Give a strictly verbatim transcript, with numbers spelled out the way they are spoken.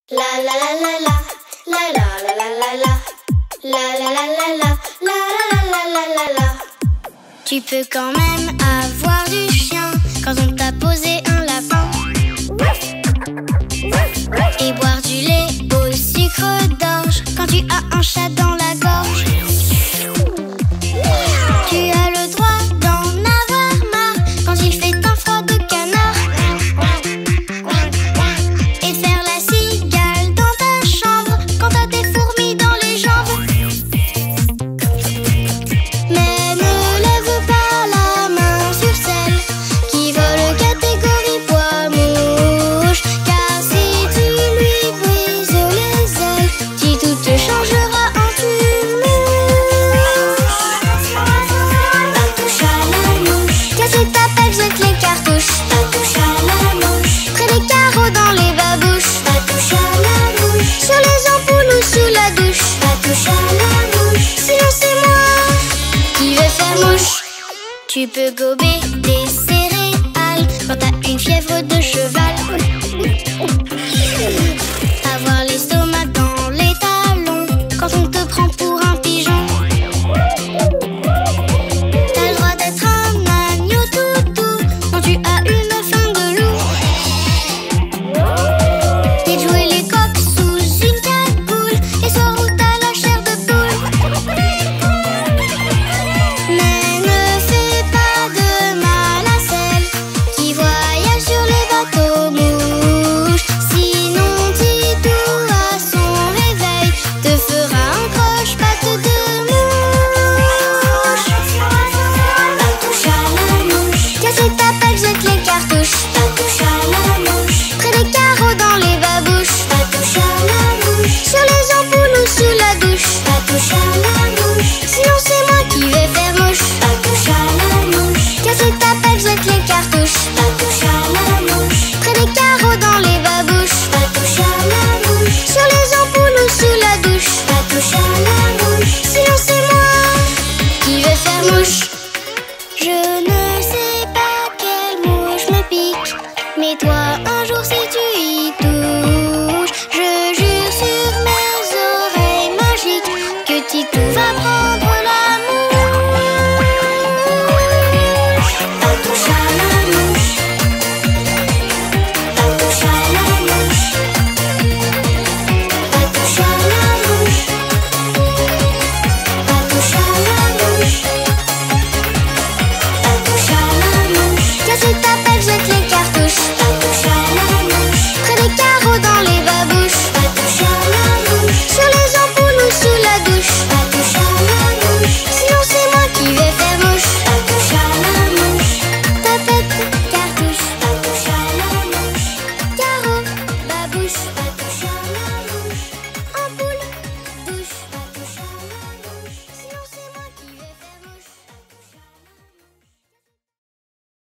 La la la la la, la la la la la la, la la la la la, la la la la la la. Tu peux quand même avoir du chien quand on t'a posé un lapin. Et boire du lait au sucre d'orge quand tu as un chat dans la gorge. Tu as le droit d'en avoir marre quand il fait un froid de canard. Et faire la cigale dans ta chambre quand t'as des fourmis dans les jambes. Mais ne lève pas la main sur celle qui vole catégorie poids mouche, car si tu lui brises les ailes, Titou te changera en tue-mouche. La touche à la mouche, casser ta pelle, jette les cartouches. La touche à la mouche, près les carreaux dans les babouches. La touche à la mouche, sur les ampoules ou sous la douche. La touche à la mouche, sinon c'est moi qui vais faire mouche. Tu peux gober des céréales quand t'as une fièvre de cheval.